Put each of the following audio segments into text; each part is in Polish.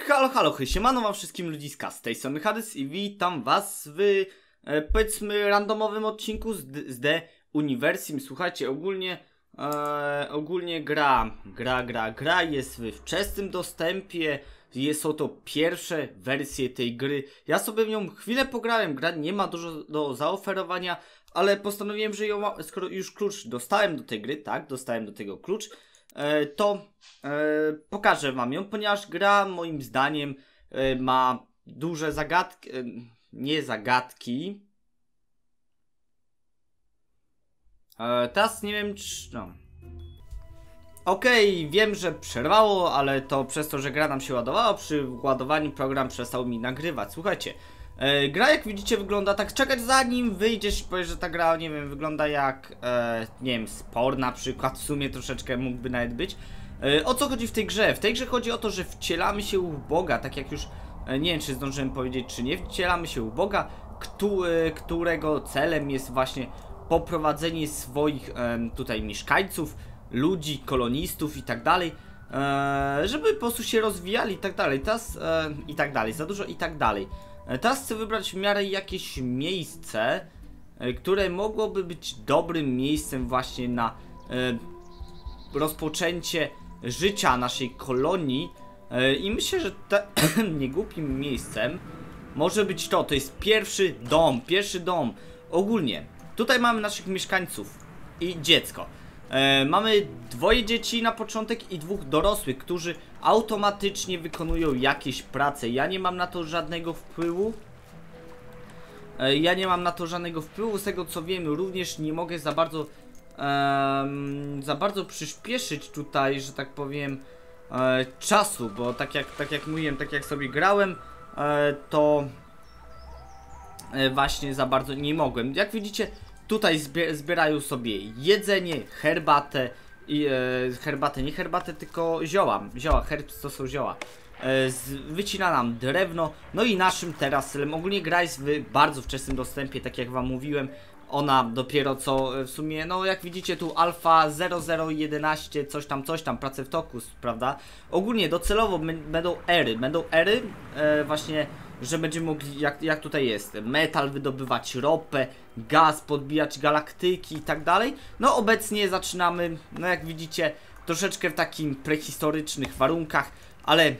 Halo, siemano wam wszystkim ludziska, z tej strony Hades i witam was w, powiedzmy, randomowym odcinku z The Universium. Słuchajcie, ogólnie gra jest w wczesnym dostępie, są to pierwsze wersje tej gry. Ja sobie w nią chwilę pograłem, gra nie ma dużo do zaoferowania, ale postanowiłem, że skoro już klucz dostałem do tej gry, tak, dostałem do tego klucz, to pokażę wam ją, ponieważ gra moim zdaniem ma duże zagadki, nie zagadki. Teraz nie wiem czy... no. Okej, wiem, że przerwało, ale to przez to, że gra nam się ładowała, przy ładowaniu program przestał mi nagrywać. Słuchajcie, gra jak widzicie wygląda tak, czekać zanim wyjdziesz i powiesz, że ta gra, nie wiem, wygląda jak, nie wiem, sport na przykład, w sumie troszeczkę mógłby nawet być. O co chodzi w tej grze? W tej grze chodzi o to, że wcielamy się w Boga, tak jak już, nie wiem czy zdążyłem powiedzieć czy nie, wcielamy się w Boga, którego celem jest właśnie poprowadzenie swoich tutaj mieszkańców, ludzi, kolonistów i tak dalej, żeby po prostu się rozwijali i tak dalej, teraz i tak dalej, za dużo i tak dalej. Teraz chcę wybrać w miarę jakieś miejsce, które mogłoby być dobrym miejscem właśnie na rozpoczęcie życia naszej kolonii i myślę, że niegłupim miejscem może być to jest pierwszy dom. Ogólnie tutaj mamy naszych mieszkańców i dziecko. Mamy dwoje dzieci na początek i dwóch dorosłych, którzy automatycznie wykonują jakieś prace. Ja nie mam na to żadnego wpływu. Z tego co wiem, również nie mogę za bardzo przyspieszyć tutaj, że tak powiem, czasu, bo tak jak mówiłem, tak jak sobie grałem, to właśnie za bardzo nie mogłem. Jak widzicie, tutaj zbierają sobie jedzenie, herbatę i nie herbatę, tylko zioła, herbs to są zioła. Wycina nam drewno, no i naszym teraz celem, ogólnie gra jest w bardzo wczesnym dostępie, tak jak wam mówiłem. Ona dopiero co w sumie, no jak widzicie tu alfa 0011 coś tam, prace w toku, prawda? Ogólnie docelowo będą ery, właśnie, że będziemy mogli, jak tutaj jest, metal wydobywać, ropę, gaz, podbijać galaktyki i tak dalej. No obecnie zaczynamy, no jak widzicie, troszeczkę w takim prehistorycznych warunkach, ale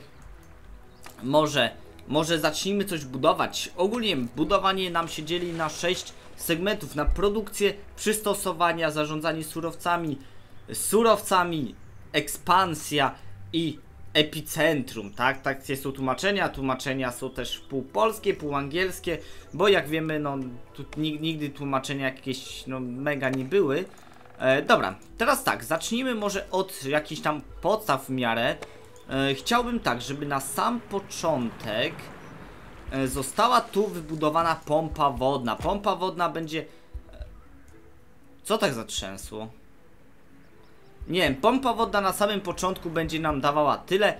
może zacznijmy coś budować. Ogólnie budowanie nam się dzieli na 6 segmentów, na produkcję, przystosowania, zarządzanie surowcami, ekspansja i epicentrum, tak? Tak są tłumaczenia są też pół polskie, pół angielskie, bo jak wiemy, no tu nigdy tłumaczenia jakieś, no mega nie były. Dobra, teraz tak, zacznijmy może od jakichś tam podstaw w miarę. Chciałbym tak, żeby na sam początek została tu wybudowana pompa wodna. Pompa wodna będzie... Co tak zatrzęsło? Nie wiem, pompa wodna na samym początku będzie nam dawała tyle,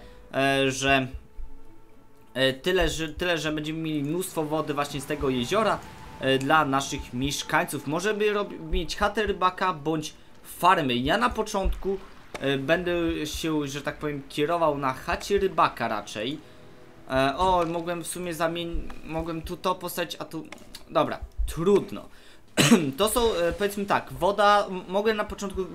że będziemy mieli mnóstwo wody właśnie z tego jeziora dla naszych mieszkańców. Możemy mieć chatę rybaka bądź farmy. Ja na początku będę się, że tak powiem, kierował na chacie rybaka raczej. Mogłem w sumie mogłem tu to postawić, a tu... Dobra, trudno. To są, powiedzmy tak, woda, mogę na początku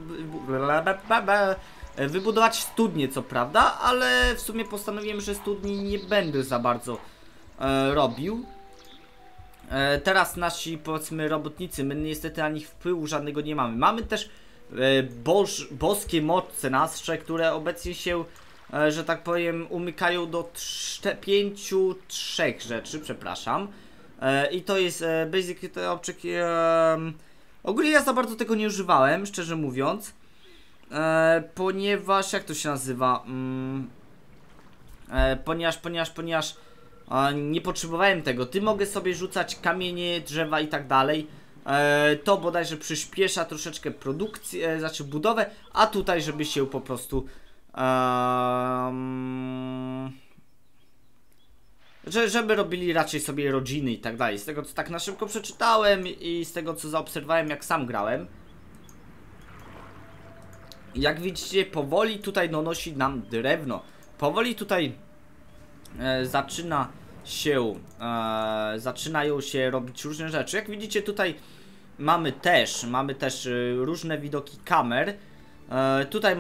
wybudować studnię, co prawda, ale w sumie postanowiłem, że studni nie będę za bardzo robił. Teraz nasi, powiedzmy, robotnicy, my niestety na nich wpływu żadnego nie mamy. Mamy też boskie moce nasze, które obecnie się, że tak powiem, umykają do 3 rzeczy, przepraszam. I to jest Basic Object. Ogólnie ja za bardzo tego nie używałem, szczerze mówiąc, ponieważ, jak to się nazywa, ponieważ nie potrzebowałem tego. Mogę sobie rzucać kamienie, drzewa i tak dalej. To bodajże przyspiesza troszeczkę produkcję, znaczy budowę, a tutaj żeby się po prostu żeby robili raczej sobie rodziny i tak dalej. Z tego co tak na szybko przeczytałem i z tego co zaobserwowałem jak sam grałem. Jak widzicie, powoli tutaj donosi nam drewno. Powoli tutaj zaczynają się robić różne rzeczy. Jak widzicie tutaj mamy też różne widoki kamer. Tutaj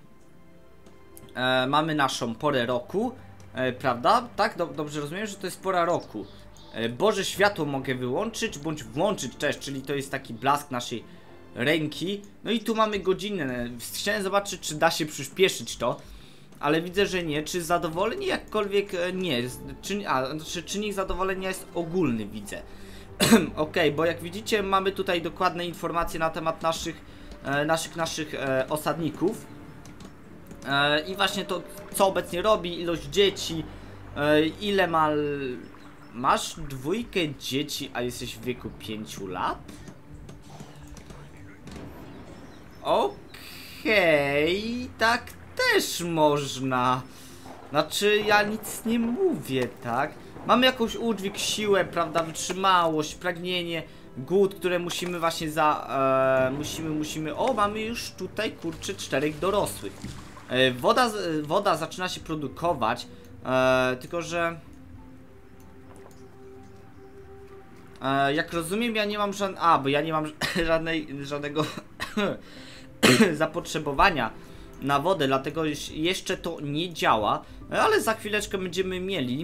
mamy naszą porę roku, prawda? Tak? Dobrze rozumiem, że to jest pora roku. Boże światło mogę wyłączyć bądź włączyć też, czyli to jest taki blask naszej ręki. No i tu mamy godzinę. Chciałem zobaczyć, czy da się przyspieszyć to, ale widzę, że nie. Czy zadowolenie jakkolwiek nie. Czy czynnik zadowolenia jest ogólny, widzę. Ok, bo jak widzicie mamy tutaj dokładne informacje na temat naszych osadników. I właśnie to, co obecnie robi, ilość dzieci, ile masz dwójkę dzieci, a jesteś w wieku 5 lat? Okej, tak też można. Znaczy, ja nic nie mówię, tak? Mamy jakąś udźwig, siłę, prawda, wytrzymałość, pragnienie, głód, które musimy właśnie musimy... O, mamy już tutaj, kurczę, 4 dorosłych. Woda zaczyna się produkować, tylko że... jak rozumiem, ja nie mam bo ja nie mam żadnego zapotrzebowania na wodę, dlatego jeszcze to nie działa, ale za chwileczkę będziemy mieli.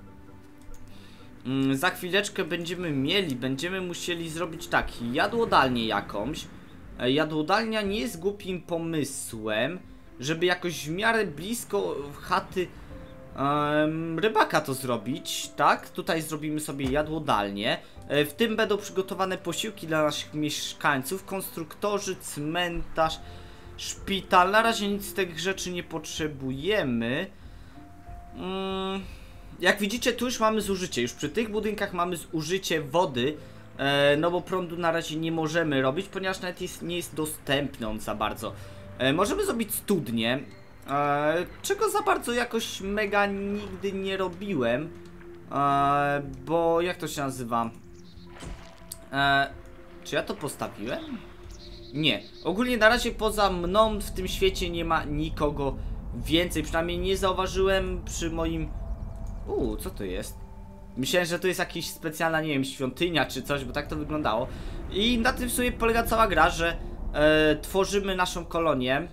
Będziemy musieli zrobić taki, jadłodalnię jakąś. Jadłodalnia nie jest głupim pomysłem, żeby jakoś w miarę blisko chaty rybaka to zrobić, tak? Tutaj zrobimy sobie jadłodalnię. W tym będą przygotowane posiłki dla naszych mieszkańców, konstruktorzy, cmentarz, szpital. Na razie nic z tych rzeczy nie potrzebujemy. Jak widzicie, tu już mamy zużycie. Już przy tych budynkach mamy zużycie wody. No bo prądu na razie nie możemy robić, ponieważ nawet nie jest dostępny on za bardzo. Możemy zrobić studnię, czego za bardzo jakoś mega nigdy nie robiłem. Bo jak to się nazywa? Czy ja to postawiłem? Nie. Ogólnie na razie poza mną w tym świecie nie ma nikogo więcej. Przynajmniej nie zauważyłem przy moim... co to jest? Myślałem, że to jest jakaś specjalna, nie wiem, świątynia czy coś, bo tak to wyglądało. I na tym w sumie polega cała gra, że tworzymy naszą kolonię.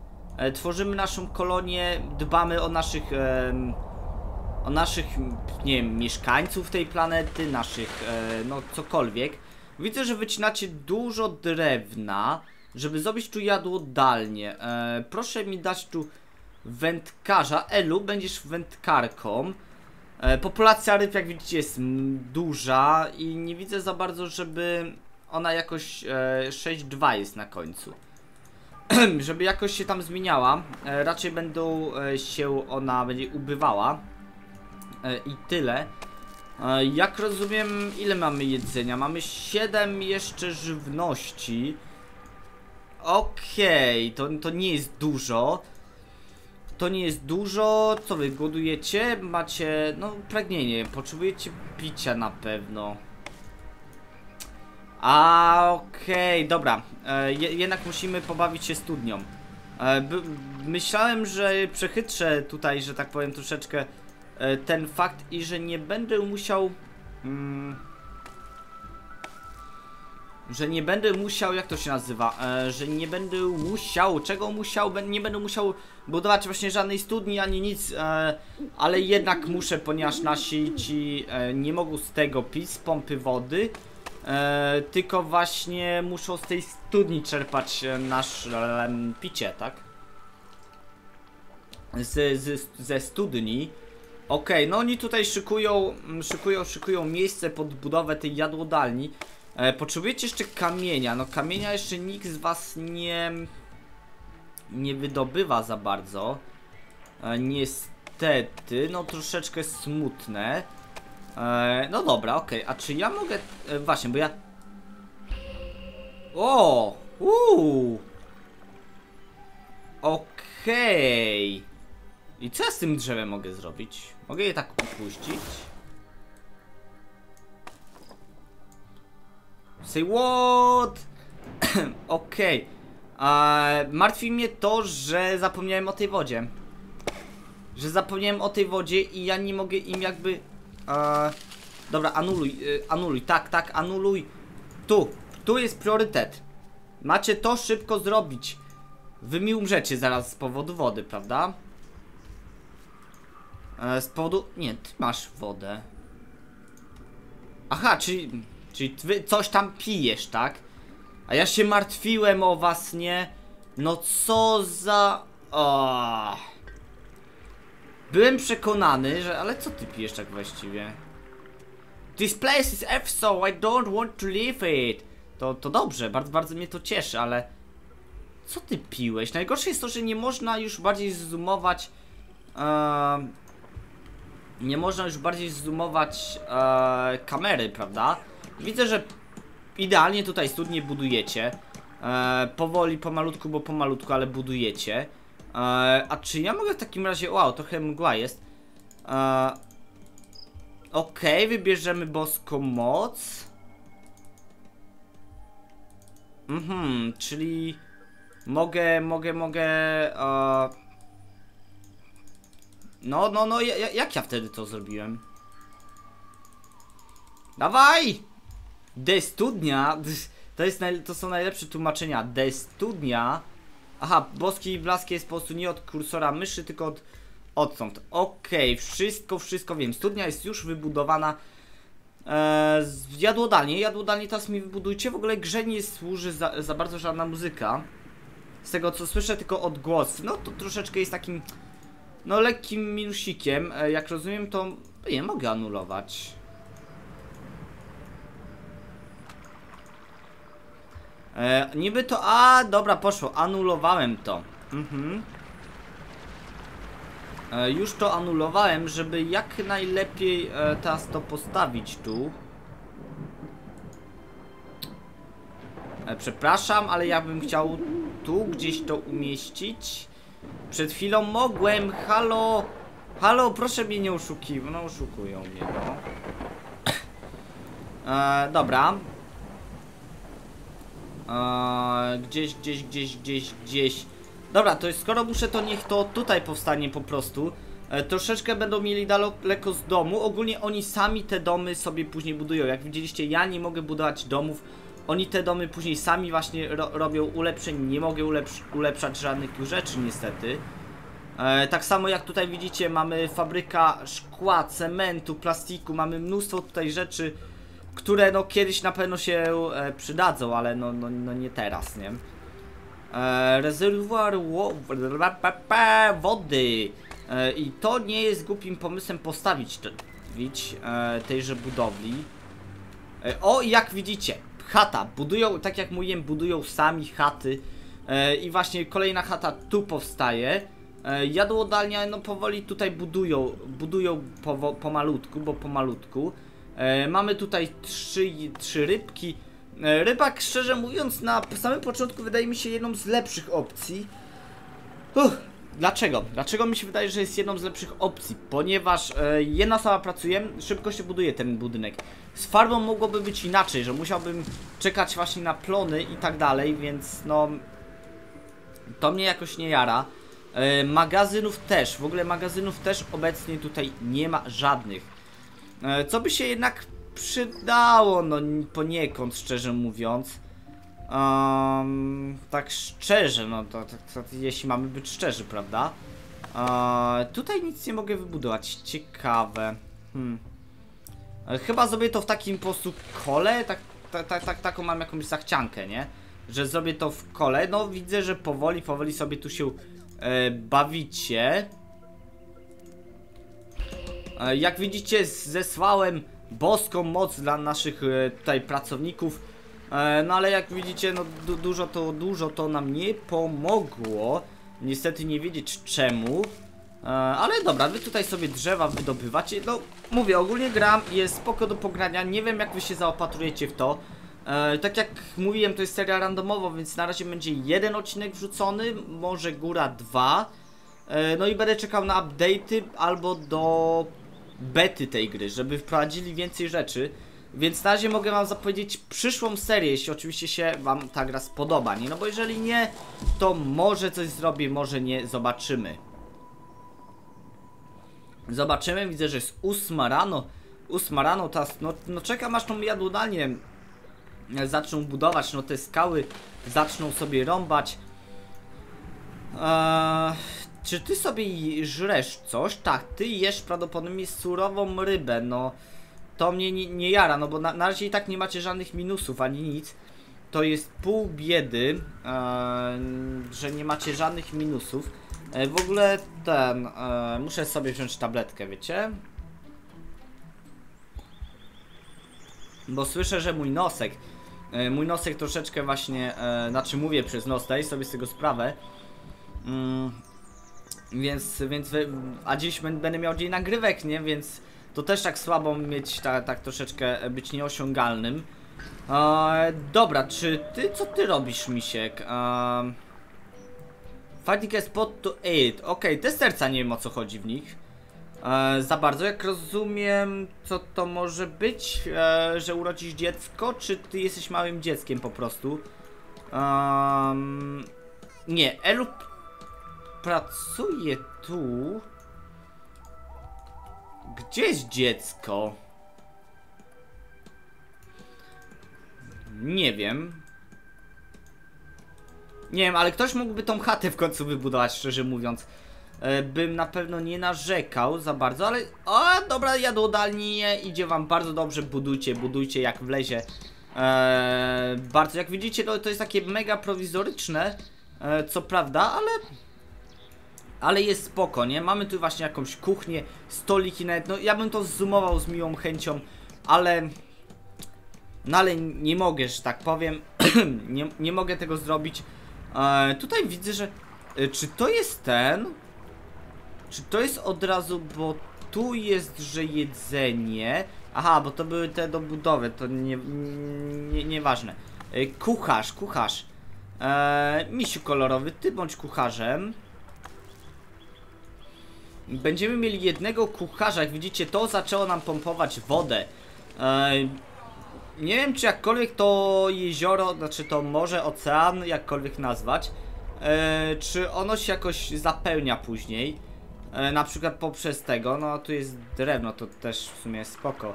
Dbamy o naszych, nie wiem, mieszkańców tej planety, no cokolwiek. Widzę, że wycinacie dużo drewna, żeby zrobić tu jadłodalnię. Proszę mi dać tu wędkarza. Elu, będziesz wędkarką. Populacja ryb, jak widzicie, jest duża i nie widzę za bardzo, żeby ona jakoś 6-2 jest na końcu. Żeby jakoś się tam zmieniała. Raczej ona będzie ubywała. I tyle. Jak rozumiem, ile mamy jedzenia? Mamy 7 jeszcze żywności. Okej, to nie jest dużo. To nie jest dużo. Co wy, głodujecie? Macie, no, pragnienie. Potrzebujecie picia na pewno. Okej, dobra. Jednak musimy pobawić się studnią. Myślałem, że przechytrzę tutaj, że tak powiem, troszeczkę ten fakt i że nie będę musiał... że nie będę musiał, jak to się nazywa? Że nie będę musiał, nie będę musiał budować właśnie żadnej studni ani nic, ale jednak muszę, ponieważ nasi ci nie mogą z tego pić, z pompy wody, tylko właśnie muszą z tej studni czerpać nasze picie, tak? Ze studni. Okej, no oni tutaj szykują miejsce pod budowę tej jadłodalni. Potrzebujecie jeszcze kamienia. No kamienia jeszcze nikt z was nie wydobywa za bardzo. Niestety, no troszeczkę smutne. No dobra, okej. A czy ja mogę... właśnie, bo ja... Okej. I co ja z tym drzewem mogę zrobić? Mogę je tak upuścić? Say what? Okej. Martwi mnie to, że zapomniałem o tej wodzie. że zapomniałem o tej wodzie i ja nie mogę im jakby... Dobra, anuluj, tak, anuluj. Tu jest priorytet. Macie to szybko zrobić. Wy mi umrzecie zaraz z powodu wody, prawda? Z powodu... Nie, ty masz wodę. Aha, czyli ty coś tam pijesz, tak? A ja się martwiłem o was, nie? No co za... O. Byłem przekonany, że... Ale co ty pijesz tak właściwie? This place is so I don't want to leave it. To dobrze, bardzo mnie to cieszy, ale... Co ty piłeś? Najgorsze jest to, że nie można już bardziej zoomować... Nie można już bardziej zoomować kamery, prawda? Widzę, że idealnie tutaj studnie budujecie. Powoli, pomalutku, bo pomalutku, ale budujecie. A czy ja mogę w takim razie... Wow, trochę mgła jest. Okej, wybierzemy boską moc. Czyli... Mogę... No, jak ja wtedy to zrobiłem? Dawaj! De studnia. To są najlepsze tłumaczenia. De studnia. Aha, boski blask jest po prostu nie od kursora myszy, tylko odtąd. Okej, wszystko wiem. Studnia jest już wybudowana. Jadłodalnie teraz mi wybudujcie. W ogóle grze nie służy za bardzo żadna muzyka. Z tego co słyszę, tylko odgłos. No to troszeczkę jest takim... No lekkim minusikiem. Jak rozumiem, to nie mogę anulować. Niby to... A, dobra, poszło. Anulowałem to. Już to anulowałem, żeby jak najlepiej teraz to postawić tu. Przepraszam, ale ja bym chciał tu gdzieś to umieścić. Przed chwilą mogłem. Halo, proszę mnie nie oszukiwać. No oszukują mnie, no. Dobra. Gdzieś. Dobra, to jest, skoro muszę, to niech to tutaj powstanie po prostu. Troszeczkę będą mieli daleko z domu. Ogólnie oni sami te domy sobie później budują. Jak widzieliście, ja nie mogę budować domów. Oni te domy później sami właśnie robią ulepszeń. Nie mogę ulepszać żadnych tu rzeczy niestety. Tak samo jak tutaj widzicie, mamy fabryka szkła, cementu, plastiku. Mamy mnóstwo tutaj rzeczy, które no kiedyś na pewno się przydadzą, ale no nie teraz, nie? Rezerwuar wody. I to nie jest głupim pomysłem postawić tejże budowli. O, jak widzicie, chata. Budują, tak jak mówiłem, budują sami chaty. I właśnie kolejna chata tu powstaje. Jadłodalnia, no powoli tutaj budują pomalutku. Mamy tutaj trzy rybki. Rybak, szczerze mówiąc, na samym początku wydaje mi się jedną z lepszych opcji. Dlaczego? Dlaczego mi się wydaje, że jest jedną z lepszych opcji? Ponieważ jedna osoba pracuje, szybko się buduje ten budynek. Z farbą mogłoby być inaczej, że musiałbym czekać właśnie na plony i tak dalej, więc no... To mnie jakoś nie jara. Magazynów też, w ogóle magazynów też obecnie tutaj nie ma żadnych. Co by się jednak przydało, no poniekąd, szczerze mówiąc. Tak szczerze, no to jeśli mamy być szczerzy, prawda? Tutaj nic nie mogę wybudować, ciekawe. Chyba zrobię to w takim po prostu kole, taką mam jakąś zachciankę, nie? Że zrobię to w kole, no widzę, że powoli sobie tu się bawicie. Jak widzicie, zesłałem boską moc dla naszych tutaj pracowników. No ale jak widzicie, no dużo to nam nie pomogło. Niestety nie wiedzieć czemu. Ale dobra, wy tutaj sobie drzewa wydobywacie. No mówię, ogólnie gra jest spoko do pogrania. Nie wiem jak wy się zaopatrujecie w to. Tak jak mówiłem, to jest seria randomowa, więc na razie będzie jeden odcinek wrzucony, może góra 2. No i będę czekał na update'y albo do bety tej gry, żeby wprowadzili więcej rzeczy. Więc na razie mogę wam zapowiedzieć przyszłą serię, jeśli oczywiście się wam ta gra spodoba, nie? No bo jeżeli nie, to może coś zrobię, może nie, zobaczymy. Zobaczymy, widzę, że jest 8 rano. 8 rano, teraz, no czekam aż tą jadłodalnię zaczną budować, no te skały zaczną sobie rąbać. Czy ty sobie żresz coś? Tak, ty jesz prawdopodobnie surową rybę, no to mnie nie jara, no bo na razie i tak nie macie żadnych minusów ani nic. To jest pół biedy, że nie macie żadnych minusów. W ogóle muszę sobie wziąć tabletkę, wiecie? Bo słyszę, że mój nosek troszeczkę właśnie, znaczy mówię przez nos, daję sobie z tego sprawę. A dziś będę miał dzień nagrywek, nie? Więc to też tak słabo mieć, tak troszeczkę być nieosiągalnym. Dobra, co ty robisz, misiek? Fighting a spot to 8. Okej, te serca nie wiem o co chodzi w nich. Za bardzo, jak rozumiem, co to może być, że urodzisz dziecko, czy ty jesteś małym dzieckiem po prostu? Nie, Elu pracuje tu. Gdzie jest dziecko? Nie wiem. Nie wiem, ale ktoś mógłby tą chatę w końcu wybudować, szczerze mówiąc. Bym na pewno nie narzekał za bardzo, ale... O, dobra, jadłodalnie idzie wam bardzo dobrze, budujcie jak wlezie. Bardzo, jak widzicie, to jest takie mega prowizoryczne, co prawda, ale jest spoko, nie? Mamy tu właśnie jakąś kuchnię, stoliki nawet, no ja bym to zoomował z miłą chęcią, ale... No ale nie mogę, że tak powiem, nie mogę tego zrobić. Tutaj widzę, że... Czy to jest ten? Czy to jest od razu, bo tu jest, że jedzenie. Aha, bo to były te do budowy, to nieważne. Kucharz. Misiu kolorowy, ty bądź kucharzem. Będziemy mieli jednego kucharza, jak widzicie, to zaczęło nam pompować wodę. Nie wiem, czy jakkolwiek to jezioro, znaczy to morze, ocean, jakkolwiek nazwać, czy ono się jakoś zapełnia później. Na przykład poprzez tego, no tu jest drewno, to też w sumie jest spoko,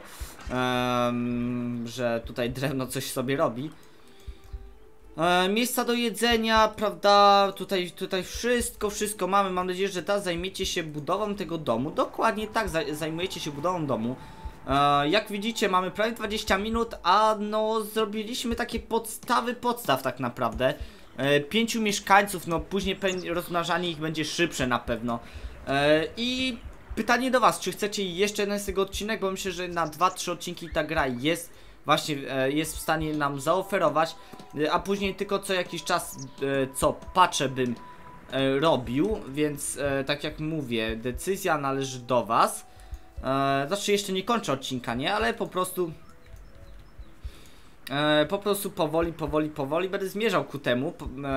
że tutaj drewno coś sobie robi. Miejsca do jedzenia, prawda, tutaj wszystko mamy, mam nadzieję, że teraz zajmiecie się budową tego domu, dokładnie tak, zajmujecie się budową domu. Jak widzicie, mamy prawie 20 minut, a no zrobiliśmy takie podstaw tak naprawdę. 5 mieszkańców, no później rozmnażanie ich będzie szybsze na pewno. I pytanie do was, czy chcecie jeszcze jeden z tego odcinek, bo myślę, że na 2-3 odcinki ta gra jest właśnie jest w stanie nam zaoferować, a później tylko co jakiś czas co patche bym robił, więc tak jak mówię, decyzja należy do was. Znaczy jeszcze nie kończę odcinka, nie? Ale po prostu powoli będę zmierzał ku temu.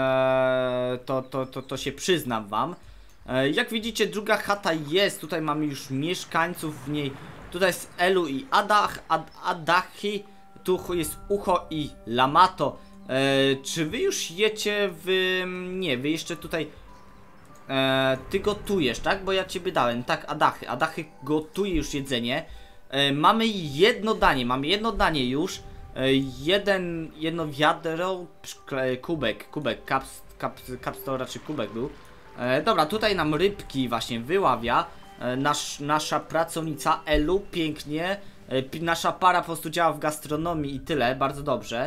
To się przyznam wam. Jak widzicie, druga chata jest. Tutaj mamy już mieszkańców w niej. Tutaj jest Elu i Adachi. Tu jest Ucho i Lamato. Czy wy już jecie w... Nie, wy jeszcze tutaj... ty gotujesz, tak? Bo ja ciebie dałem. Tak, Adachy gotuje już jedzenie. Mamy jedno danie już. Jedno wiadro, kubek, kaps to raczej kubek był. Dobra, tutaj nam rybki właśnie wyławia. Nasza pracownica Elu, pięknie. Nasza para po prostu działa w gastronomii i tyle, bardzo dobrze.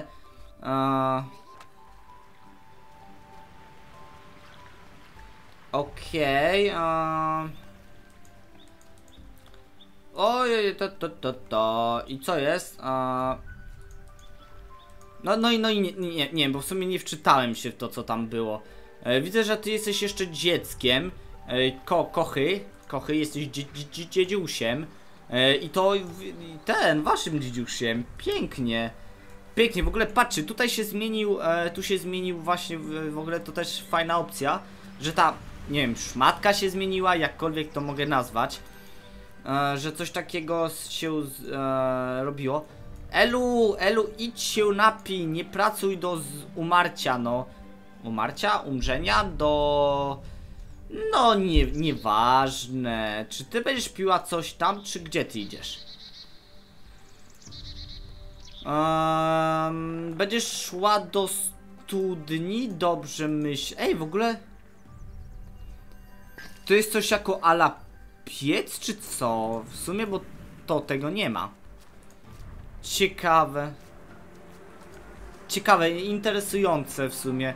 Okej, ojej, i co jest? No i nie, bo w sumie nie wczytałem się w to, co tam było. Widzę, że ty jesteś jeszcze dzieckiem. Kochy, jesteś dziedziusiem. I to waszym dziedziusiem. Pięknie. Pięknie, w ogóle patrzcie, tutaj się zmienił, tu się zmienił właśnie, w ogóle to też fajna opcja, że ta, nie wiem, szmatka się zmieniła, jakkolwiek to mogę nazwać. Że coś takiego się robiło. Elu, idź się napij, nie pracuj do umarcia, no. Umrzenia? No, nieważne. Czy ty będziesz piła coś tam, czy gdzie ty idziesz? Będziesz szła do studni? Dobrze myśl. Ej, w ogóle... To jest coś jako ala piec, czy co? W sumie, bo to tego nie ma. Ciekawe. Ciekawe, interesujące w sumie.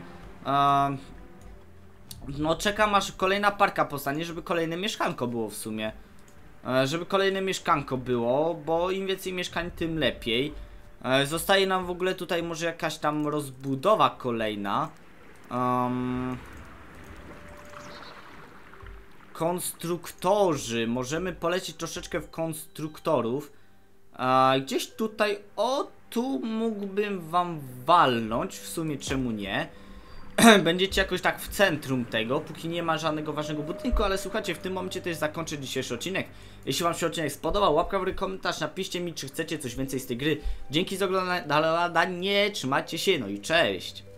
No czekam aż kolejna parka powstanie, żeby kolejne mieszkanko było w sumie. Żeby kolejne mieszkanko było, bo im więcej mieszkań, tym lepiej. Zostaje nam w ogóle tutaj może jakaś tam rozbudowa kolejna. Konstruktorzy. Możemy polecieć troszeczkę w konstruktorów. Gdzieś tutaj, o tu mógłbym wam walnąć, w sumie czemu nie. Będziecie jakoś tak w centrum tego, póki nie ma żadnego ważnego budynku, ale słuchajcie, w tym momencie też zakończę dzisiejszy odcinek. Jeśli wam się odcinek spodobał, łapka w górę, komentarz, napiszcie mi, czy chcecie coś więcej z tej gry. Dzięki za oglądanie, trzymajcie się, no i cześć!